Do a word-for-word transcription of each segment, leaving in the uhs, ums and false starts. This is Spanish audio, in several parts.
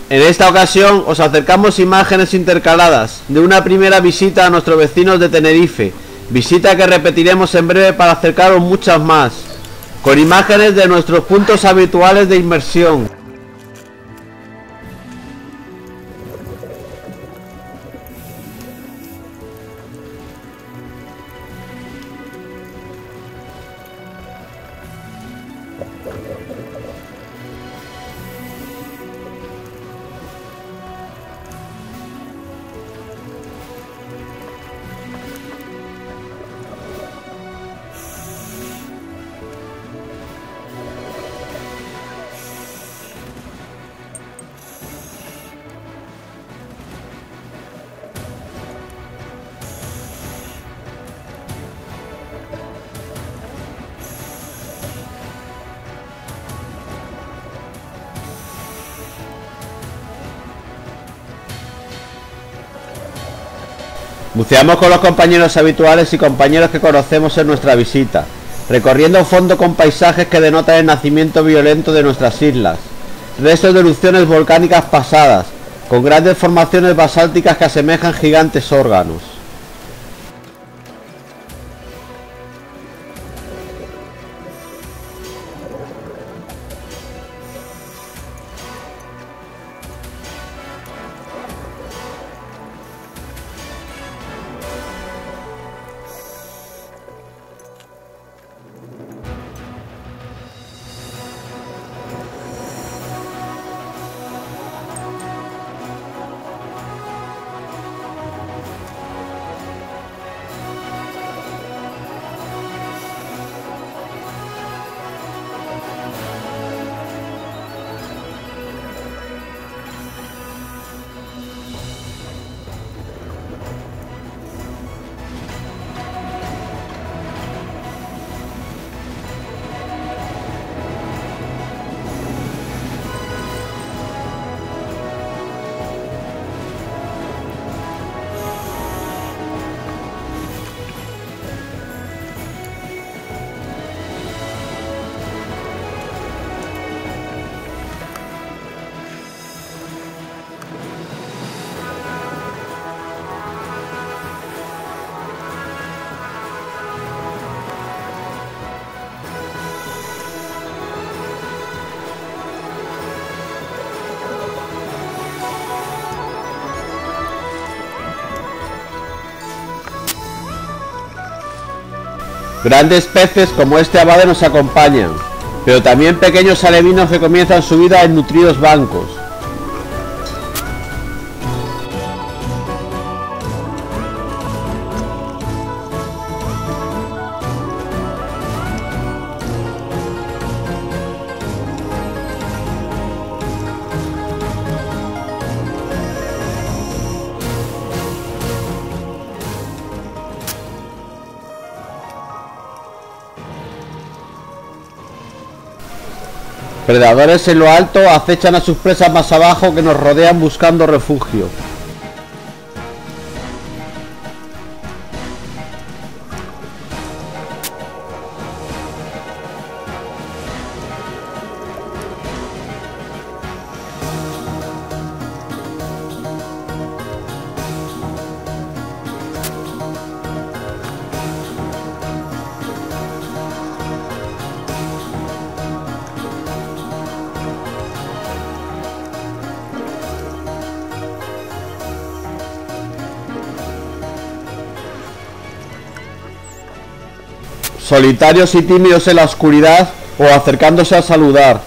En esta ocasión os acercamos imágenes intercaladas de una primera visita a nuestros vecinos de Tenerife, visita que repetiremos en breve para acercaros muchas más, con imágenes de nuestros puntos habituales de inmersión. Buceamos con los compañeros habituales y compañeros que conocemos en nuestra visita, recorriendo un fondo con paisajes que denotan el nacimiento violento de nuestras islas, restos de erupciones volcánicas pasadas, con grandes formaciones basálticas que asemejan gigantes órganos. Grandes peces como este abade nos acompañan, pero también pequeños alevinos que comienzan su vida en nutridos bancos. Predadores en lo alto acechan a sus presas más abajo que nos rodean buscando refugio. Solitarios y tímidos en la oscuridad o acercándose a saludar.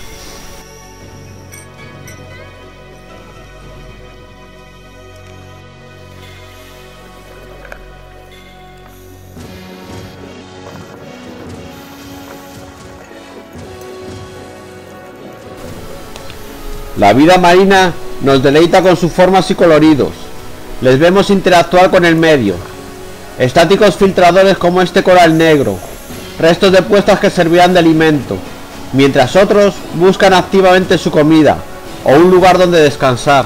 La vida marina nos deleita con sus formas y coloridos. Les vemos interactuar con el medio. Estáticos filtradores como este coral negro, restos de puestas que servirán de alimento, mientras otros buscan activamente su comida o un lugar donde descansar.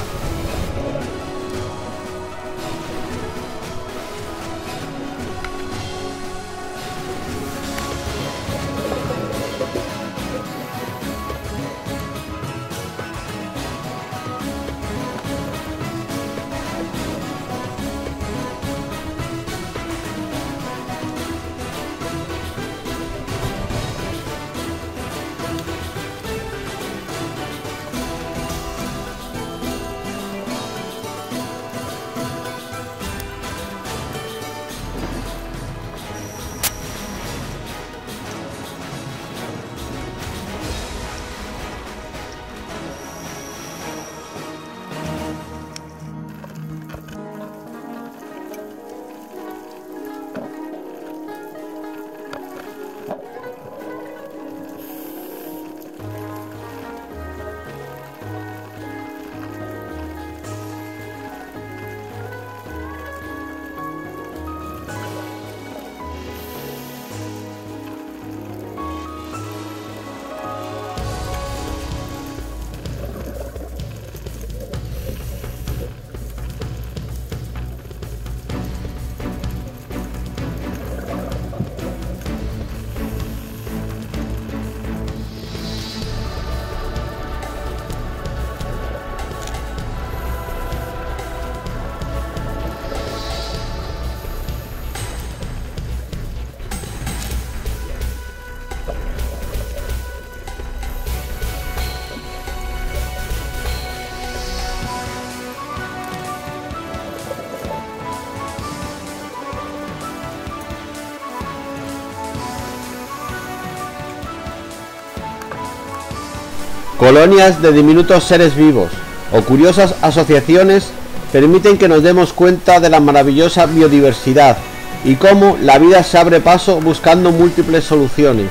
Colonias de diminutos seres vivos o curiosas asociaciones permiten que nos demos cuenta de la maravillosa biodiversidad y cómo la vida se abre paso buscando múltiples soluciones.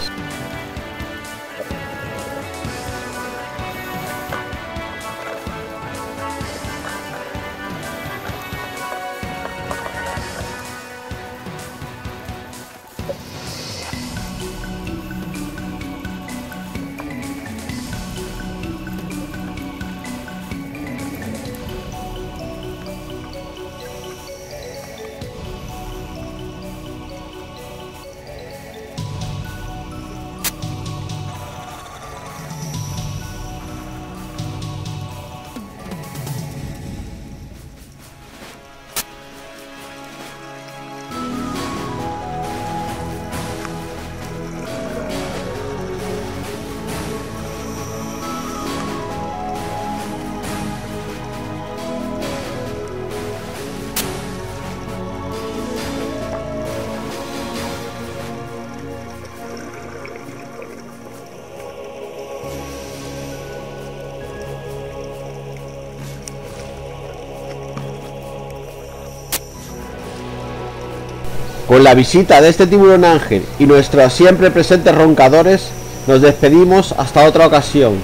Con la visita de este tiburón ángel y nuestros siempre presentes roncadores, nos despedimos hasta otra ocasión.